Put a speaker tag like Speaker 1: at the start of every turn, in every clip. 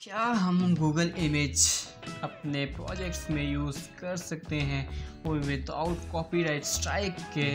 Speaker 1: क्या हम Google image अपने प्रोजेक्ट्स में यूज़ कर सकते हैं वो विदाउट कॉपीराइट स्ट्राइक के?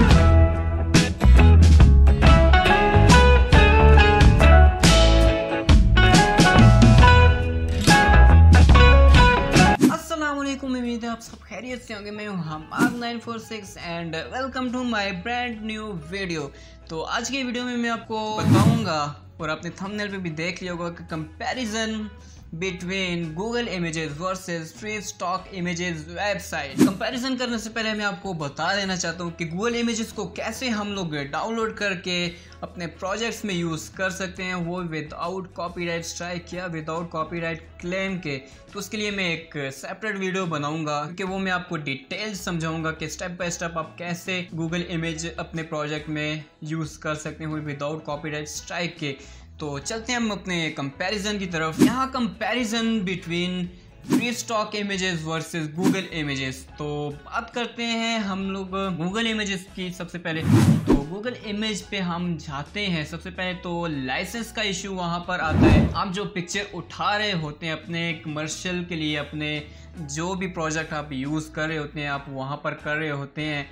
Speaker 1: अस्सलामुअलैकुम, उम्मीद है आप सब खैरियत से होंगे। मैं हूं Hamad 946 and welcome to my brand new video. तो आज की वीडियो में मैं आपको बताऊंगा और आपने थंबनेल पे भी देख लिया होगा कि comparison between Google images versus free stock images website. Comparison करने से पहले मैं आपको बता देना चाहता हूँ कि गूगल इमेजेस को कैसे हम लोग डाउनलोड करके अपने प्रोजेक्ट्स में यूज़ कर सकते हैं, वो विदाउट कॉपीराइट स्ट्राइक या विदाउट कॉपीराइट क्लेम के। तो उसके लिए मैं एक सेपरेट वीडियो बनाऊंगा क्योंकि वो मैं आपको डिटेल समझाऊंगा कि स्टेप बाय स्टेप आप कैसे गूगल इमेज अपने प्रोजेक्ट में यूज़ कर सकते हैं विदाउट कॉपीराइट स्ट्राइक के। तो चलते हैं हम अपने कंपैरिजन की तरफ। यहाँ comparison between free stock images versus Google images. तो बात करते हैं हम लोग गूगल इमेजेस की। सबसे पहले तो गूगल इमेज पे हम जाते हैं। सबसे पहले तो लाइसेंस का इशू वहाँ पर आता है। आप जो पिक्चर उठा रहे होते हैं अपने कमर्शियल के लिए, अपने जो भी प्रोजेक्ट आप यूज़ कर रहे होते हैं, आप वहाँ पर कर रहे होते हैं।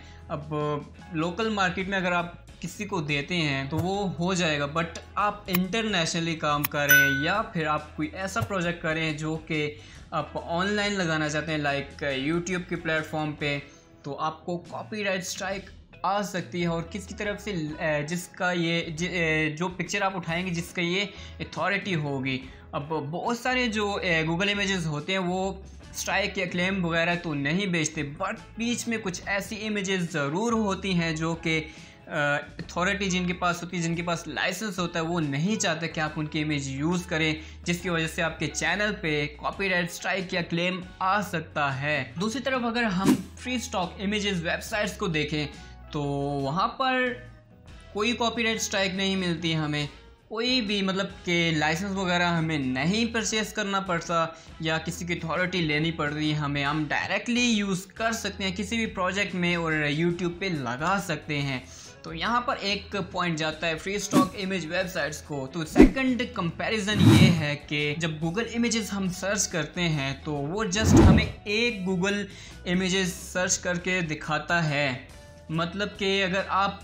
Speaker 1: अब लोकल मार्केट में अगर आप किसी को देते हैं तो वो हो जाएगा, बट आप इंटरनेशनली काम करें या फिर आप कोई ऐसा प्रोजेक्ट करें जो कि आप ऑनलाइन लगाना चाहते हैं लाइक यूट्यूब के प्लेटफॉर्म पे, तो आपको कॉपीराइट स्ट्राइक आ सकती है। और किसकी तरफ से? जिसका ये जो पिक्चर आप उठाएंगे जिसका ये अथॉरिटी होगी। अब बहुत सारे जो गूगल इमेजेस होते हैं वो स्ट्राइक या क्लेम वगैरह तो नहीं बेचते, बट बीच में कुछ ऐसी इमेजेस ज़रूर होती हैं जो कि अथॉरिटी जिनके पास होती है, जिनके पास लाइसेंस होता है, वो नहीं चाहते कि आप उनकी इमेज यूज़ करें, जिसकी वजह से आपके चैनल पे कॉपीराइट स्ट्राइक या क्लेम आ सकता है। दूसरी तरफ अगर हम फ्री स्टॉक इमेजेस वेबसाइट्स को देखें तो वहाँ पर कोई कॉपीराइट स्ट्राइक नहीं मिलती हमें, कोई भी मतलब कि लाइसेंस वगैरह हमें नहीं परचेस करना पड़ता या किसी की अथॉरिटी लेनी पड़ रही है हमें। हम डायरेक्टली यूज़ कर सकते हैं किसी भी प्रोजेक्ट में और यूट्यूब पे लगा सकते हैं। तो यहाँ पर एक पॉइंट जाता है फ्री स्टॉक इमेज वेबसाइट्स को। तो सेकंड कंपैरिजन ये है कि जब गूगल इमेजेस हम सर्च करते हैं तो वो जस्ट हमें एक गूगल इमेजेस सर्च करके दिखाता है। मतलब कि अगर आप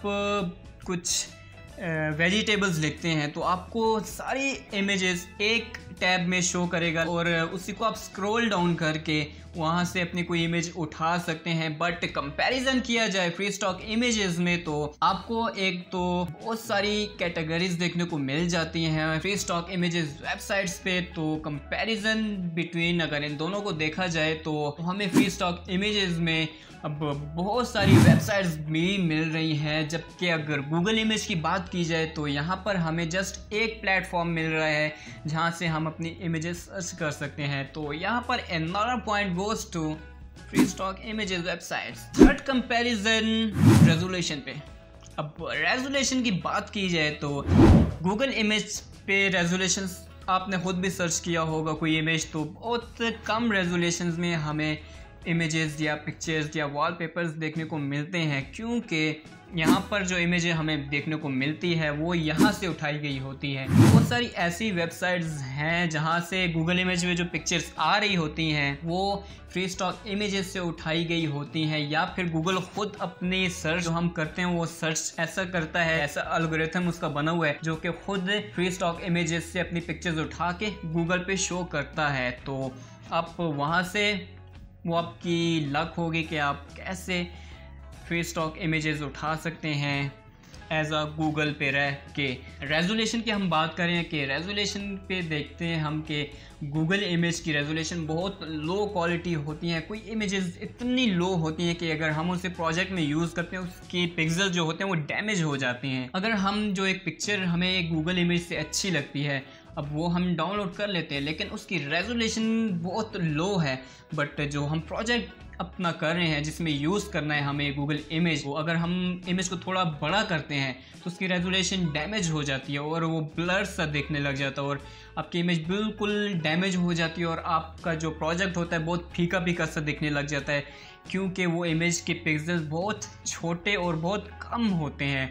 Speaker 1: कुछ वेजिटेबल्स लिखते हैं तो आपको सारी इमेजेस एक टैब में शो करेगा और उसी को आप स्क्रॉल डाउन करके वहाँ से अपनी कोई इमेज उठा सकते हैं। बट कंपैरिजन किया जाए फ्री स्टॉक इमेजेस में तो आपको एक तो बहुत सारी कैटेगरीज देखने को मिल जाती हैं फ्री स्टॉक इमेजेस वेबसाइट्स पे। तो कंपैरिजन बिटवीन अगर इन दोनों को देखा जाए तो हमें फ्री स्टॉक इमेजेस में अब बहुत सारी वेबसाइट्स भी मिल रही हैं, जबकि अगर गूगल इमेज की बात की जाए तो यहाँ पर हमें जस्ट एक प्लेटफॉर्म मिल रहा है जहाँ से हम अपनी इमेजेस सर्च कर सकते हैं। तो यहाँ पर another point goes to free stock images websites. Third comparison resolution पे। अब रेजोल्यूशन की बात की जाए तो गूगल इमेज पे रेजोल्यूशन आपने खुद भी सर्च किया होगा कोई इमेज, तो बहुत कम रेजोल्यूशन में हमें इमेजेस या पिक्चर्स या वॉलपेपर्स देखने को मिलते हैं, क्योंकि यहाँ पर जो इमेजें हमें देखने को मिलती है वो यहाँ से उठाई गई होती है। बहुत सारी ऐसी वेबसाइट्स हैं जहाँ से गूगल इमेज में जो पिक्चर्स आ रही होती हैं वो फ्री स्टॉक इमेजेस से उठाई गई होती हैं, या फिर गूगल खुद अपनी सर्च जो हम करते हैं वो सर्च ऐसा करता है, ऐसा एल्गोरिथम उसका बना हुआ है जो कि खुद फ्री स्टॉक इमेजेस से अपनी पिक्चर्स उठा के गूगल पे शो करता है। तो आप वहाँ से वो आपकी लक होगी कि आप कैसे फ्री स्टॉक इमेजेस उठा सकते हैं एज अ गूगल पे रह के। रेजोल्यूशन की हम बात करें कि रेजोल्यूशन पे देखते हैं हम कि गूगल इमेज की रेजोल्यूशन बहुत लो क्वालिटी होती हैं। कोई इमेजेस इतनी लो होती हैं कि अगर हम उसे प्रोजेक्ट में यूज़ करते हैं उसकी पिक्सल जो होते हैं वो डैमेज हो जाती हैं। अगर हम जो एक पिक्चर हमें गूगल इमेज से अच्छी लगती है, अब वो हम डाउनलोड कर लेते हैं लेकिन उसकी रेजोल्यूशन बहुत लो है, बट जो हम प्रोजेक्ट अपना कर रहे हैं जिसमें यूज़ करना है हमें गूगल इमेज को, अगर हम इमेज को थोड़ा बड़ा करते हैं तो उसकी रेजोल्यूशन डैमेज हो जाती है और वो ब्लर सा देखने लग जाता है और आपकी इमेज बिल्कुल डैमेज हो जाती है और आपका जो प्रोजेक्ट होता है बहुत फीका फीका सा दिखने लग जाता है, क्योंकि वो इमेज के पिक्सेल्स बहुत छोटे और बहुत कम होते हैं।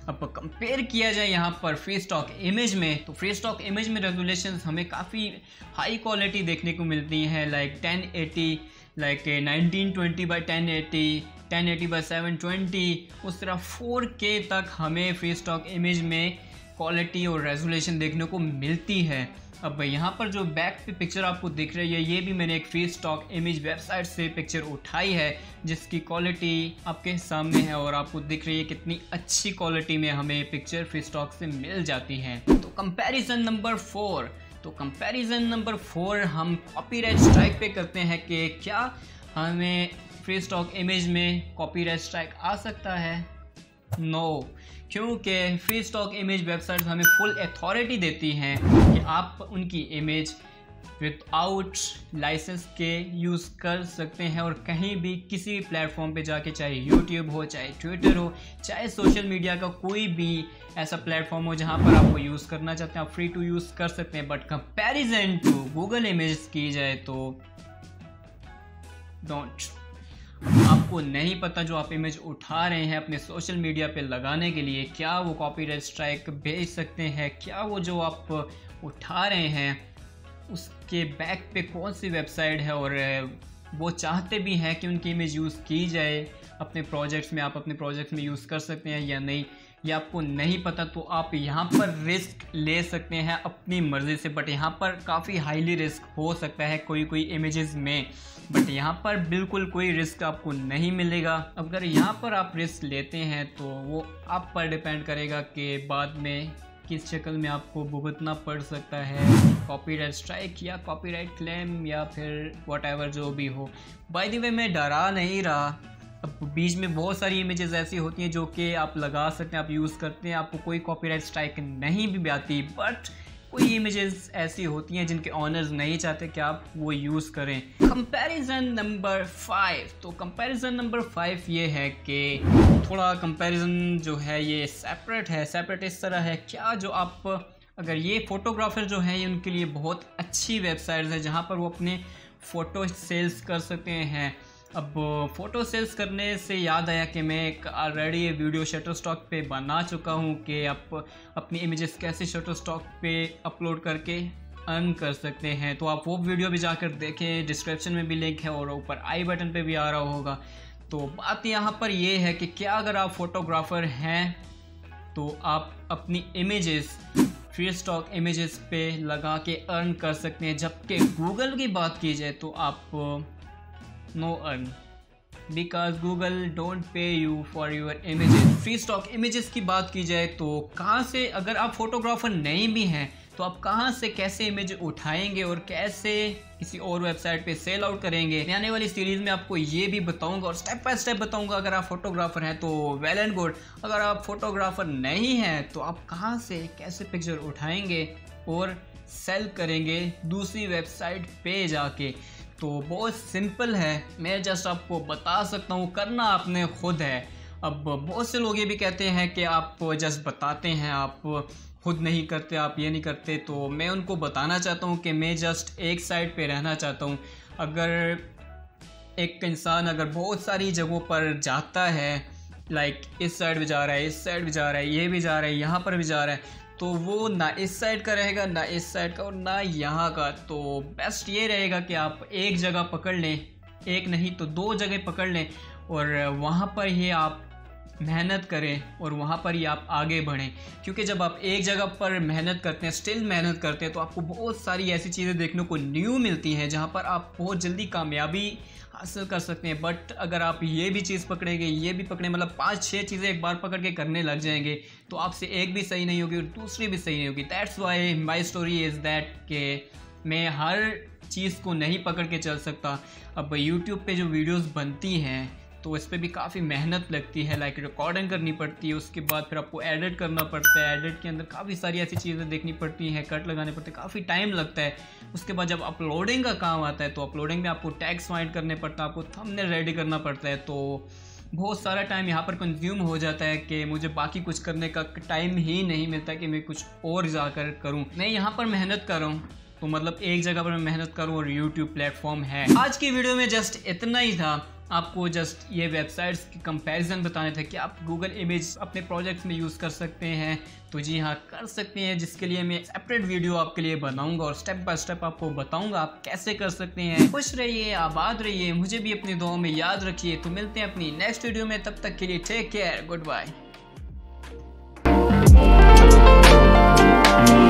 Speaker 1: अब कंपेयर किया जाए यहाँ पर फ्री स्टॉक इमेज में, तो फ्री स्टॉक इमेज में रेजोल्यूशन हमें काफ़ी हाई क्वालिटी देखने को मिलती है, लाइक 1080, लाइक 1920x1080, 1080x720, उस तरह 4K तक हमें फ्री स्टॉक इमेज में क्वालिटी और रेजोल्यूशन देखने को मिलती है। अब यहाँ पर जो बैक पे पिक्चर आपको दिख रही है, ये भी मैंने एक फ्री स्टॉक इमेज वेबसाइट से पिक्चर उठाई है, जिसकी क्वालिटी आपके सामने है और आपको दिख रही है कितनी अच्छी क्वालिटी में हमें पिक्चर फ्री स्टॉक से मिल जाती है। तो कंपैरिजन नंबर 4, तो कंपैरिजन नंबर 4 हम कॉपीराइट स्ट्राइक पे करते हैं कि क्या हमें फ्री स्टॉक इमेज में कॉपीराइट स्ट्राइक आ सकता है। नो, क्योंकि फ्री स्टॉक इमेज वेबसाइट हमें फुल अथॉरिटी देती हैं कि आप उनकी इमेज विदाउट लाइसेंस के यूज़ कर सकते हैं और कहीं भी किसी प्लेटफॉर्म पे जाके, चाहे यूट्यूब हो, चाहे ट्विटर हो, चाहे सोशल मीडिया का कोई भी ऐसा प्लेटफॉर्म हो जहां पर आपको यूज़ करना चाहते हैं, आप फ्री टू यूज़ कर सकते हैं। But comparison to Google image की जाए तो डोंट। आपको नहीं पता जो आप इमेज उठा रहे हैं अपने सोशल मीडिया पे लगाने के लिए, क्या वो कॉपीराइट स्ट्राइक भेज सकते हैं, क्या वो जो आप उठा रहे हैं उसके बैक पे कौन सी वेबसाइट है, और वो चाहते भी हैं कि उनकी इमेज यूज़ की जाए अपने प्रोजेक्ट्स में, आप अपने प्रोजेक्ट्स में यूज़ कर सकते हैं या नहीं, ये आपको नहीं पता। तो आप यहाँ पर रिस्क ले सकते हैं अपनी मर्ज़ी से, बट यहाँ पर काफ़ी हाईली रिस्क हो सकता है कोई इमेजेस में, बट यहाँ पर बिल्कुल कोई रिस्क आपको नहीं मिलेगा। अगर यहाँ पर आप रिस्क लेते हैं तो वो आप पर डिपेंड करेगा कि बाद में किस शक्ल में आपको भुगतना पड़ सकता है, कॉपीराइट स्ट्राइक या कॉपीराइट क्लेम या फिर व्हाटएवर जो भी हो। बाय द वे, मैं डरा नहीं रहा। अब बीच में बहुत सारी इमेजेस ऐसी होती हैं जो कि आप लगा सकते हैं, आप यूज़ करते हैं, आपको कोई कॉपीराइट स्ट्राइक नहीं भी आती, बट कोई इमेजेस ऐसी होती हैं जिनके ऑनर्स नहीं चाहते कि आप वो यूज़ करें। कंपैरिजन नंबर 5, तो कंपैरिजन नंबर 5 ये है कि थोड़ा कंपैरिजन जो है ये सेपरेट है। सेपरेट इस तरह है, क्या जो आप अगर ये फ़ोटोग्राफर जो है, ये उनके लिए बहुत अच्छी वेबसाइट्स है जहाँ पर वो अपने फ़ोटो सेल्स कर सकते हैं। अब फ़ोटो सेल्स करने से याद आया कि मैं एक ऑलरेडी ये वीडियो शटरस्टॉक पे बना चुका हूँ कि आप अपनी इमेजेस कैसे शटरस्टॉक पे अपलोड करके अर्न कर सकते हैं। तो आप वो वीडियो भी जाकर देखें, डिस्क्रिप्शन में भी लिंक है और ऊपर आई बटन पे भी आ रहा होगा। तो बात यहाँ पर ये है कि क्या अगर आप फोटोग्राफर हैं तो आप अपनी इमेजेस फ्री स्टॉक इमेजेस पे लगा के अर्न कर सकते हैं, जबकि गूगल की बात की जाए तो आप no earn, because Google don't pay you for your images. Free stock images की बात की जाए तो कहाँ से, अगर आप फोटोग्राफर नहीं भी हैं तो आप कहाँ से कैसे इमेज उठाएंगे और कैसे किसी और वेबसाइट पे सेल आउट करेंगे, आने वाली सीरीज़ में आपको ये भी बताऊंगा और स्टेप बाय स्टेप बताऊंगा। अगर आप फोटोग्राफर हैं तो वेल एंड गुड, अगर आप फोटोग्राफर नहीं हैं तो आप कहाँ से कैसे पिक्चर उठाएंगे और सेल करेंगे दूसरी वेबसाइट पे जाके। तो बहुत सिंपल है, मैं जस्ट आपको बता सकता हूँ, करना आपने खुद है। अब बहुत से लोग ये भी कहते हैं कि आप जस्ट बताते हैं, आप खुद नहीं करते, आप ये नहीं करते। तो मैं उनको बताना चाहता हूँ कि मैं जस्ट एक साइड पे रहना चाहता हूँ। अगर एक इंसान अगर बहुत सारी जगहों पर जाता है, लाइक इस साइड भी जा रहा है, इस साइड भी जा रहा है, ये भी जा रहा है, यहाँ पर भी जा रहा है, तो वो ना इस साइड का रहेगा, ना इस साइड का और ना यहाँ का। तो बेस्ट ये रहेगा कि आप एक जगह पकड़ लें, एक नहीं तो 2 जगह पकड़ लें और वहाँ पर ही आप मेहनत करें और वहाँ पर ही आप आगे बढ़ें। क्योंकि जब आप एक जगह पर मेहनत करते हैं, स्टिल मेहनत करते हैं, तो आपको बहुत सारी ऐसी चीज़ें देखने को न्यू मिलती हैं जहाँ पर आप बहुत जल्दी कामयाबी हासिल कर सकते हैं। बट अगर आप ये भी चीज़ पकड़ेंगे, ये भी पकड़े, मतलब 5-6 चीज़ें एक बार पकड़ के करने लग जाएंगे तो आपसे एक भी सही नहीं होगी और दूसरी भी सही नहीं होगी। That's why my story is that कि मैं हर चीज़ को नहीं पकड़ के चल सकता। अब यूट्यूब पे जो वीडियोस बनती हैं तो इस पर भी काफ़ी मेहनत लगती है, लाइक रिकॉर्डिंग करनी पड़ती है, उसके बाद फिर आपको एडिट करना पड़ता है, एडिट के अंदर काफ़ी सारी ऐसी चीज़ें देखनी पड़ती हैं, कट लगाने पड़ते हैं, काफ़ी टाइम लगता है। उसके बाद जब अपलोडिंग का काम आता है तो अपलोडिंग में आपको टैग्स फाइंड करने पड़ता है, आपको थंबनेल रेडी करना पड़ता है। तो बहुत सारा टाइम यहाँ पर कंज्यूम हो जाता है कि मुझे बाकी कुछ करने का टाइम ही नहीं मिलता कि मैं कुछ और जाकर करूँ। मैं यहाँ पर मेहनत कर रहा हूँ तो मतलब एक जगह पर मैं मेहनत करूँ और YouTube प्लेटफॉर्म है। आज की वीडियो में जस्ट इतना ही था। आपको जस्ट ये वेबसाइट्स की कंपैरिजन बताने थे कि आप गूगल इमेज अपने प्रोजेक्ट्स में यूज़ कर सकते हैं। तो जी हाँ, कर सकते हैं, जिसके लिए मैं सेपरेट वीडियो आपके लिए बनाऊंगा और स्टेप बाय स्टेप आपको बताऊंगा आप कैसे कर सकते हैं। खुश रहिए, आबाद रहिए, मुझे भी अपनी दुआओं में याद रखिए। तो मिलते हैं अपनी नेक्स्ट वीडियो में, तब तक के लिए टेक केयर, गुड बाय।